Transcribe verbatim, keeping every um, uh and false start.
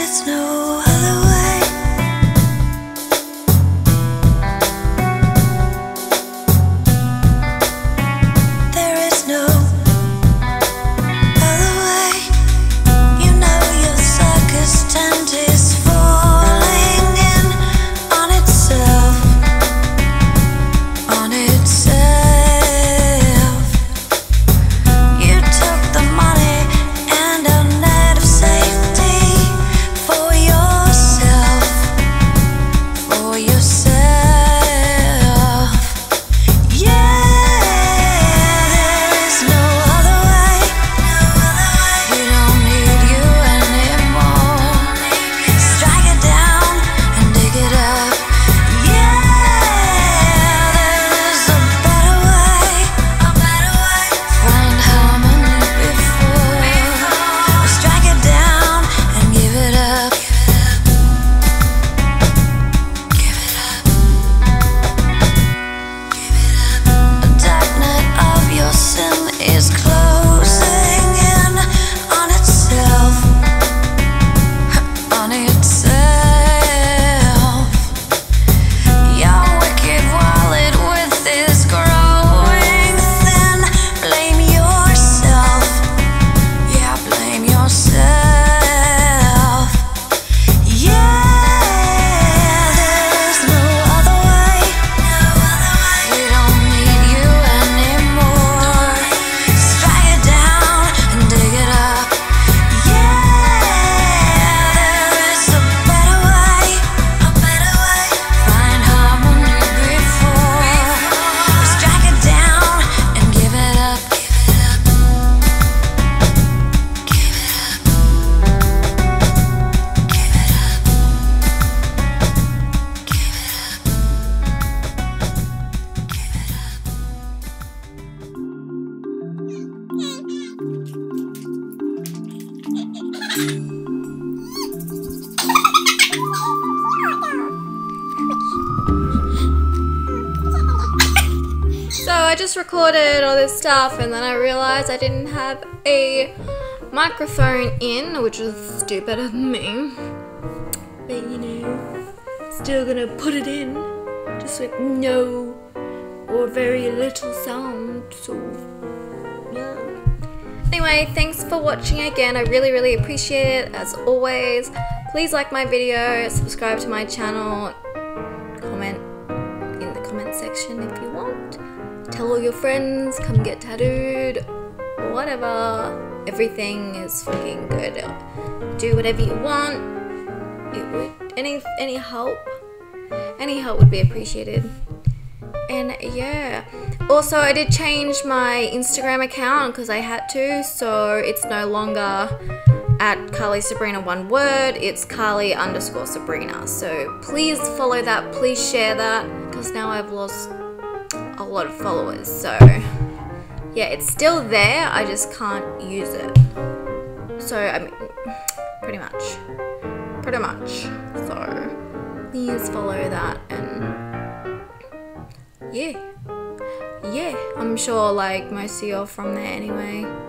is no other way. There is no other way. You know your circus tent is falling in on itself, on itself. You took the money and a net of safety for yourself, for yourself. Yeah, there is no other way. We don't need you anymore. Strike it down and dig it up. Yeah, there is a better way, a better way. Find harmony before. Strike it down and give it up. Give it up. Give it up. The dark night of your sin is closing in on itself, on itself. Your wicked wallet with is growing thin. Blame yourself. Yeah, blame yourself. Yeah, there is no other way. We don't need you anymore. Strike it down and dig it up. Yeah, there is a better way, a better way. Find harmony before. Strike it down and give it up. Give it up. Give it up. Give it up. Give it up. So I just recorded all this stuff and then I realized I didn't have a microphone in, which was stupid of me. But you know, still gonna put it in, just with no or very little sound, so yeah. Anyway, thanks for watching again. I really, really appreciate it, as always. Please like my video, subscribe to my channel, comment in the comment section if you want. Tell all your friends, come get tattooed, whatever. Everything is fucking good. Do whatever you want. It would any any help. Any help would be appreciated. And yeah. Also, I did change my Instagram account because I had to, so it's no longer at Karlee Sabrina one word, it's Karlee underscore Sabrina. So please follow that, please share that, because now I've lost a lot of followers. So yeah, it's still there, I just can't use it. So I mean, pretty much, pretty much. So please follow that, and yeah, yeah. I'm sure like most of you are from there anyway.